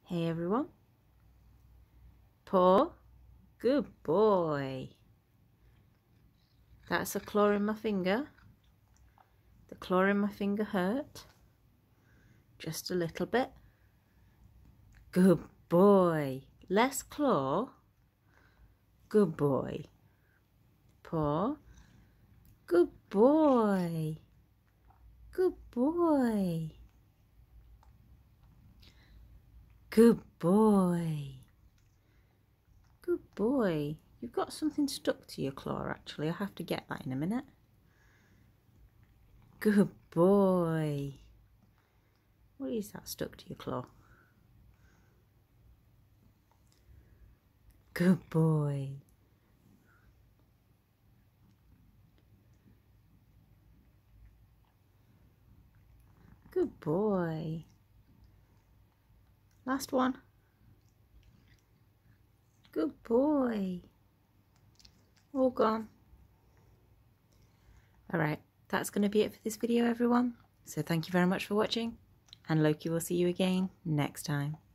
Hey everyone. Paw. Good boy. That's a claw in my finger. The claw in my finger hurt. Just a little bit. Good boy. Less claw. Good boy. Paw. Good boy. Good boy. Good boy. Good boy. You've got something stuck to your claw actually. I'll have to get that in a minute. Good boy. What is that stuck to your claw? Good boy. Good boy. Last one. Good boy. All gone. Alright, that's going to be it for this video, everyone. So thank you very much for watching, and Loki will see you again next time.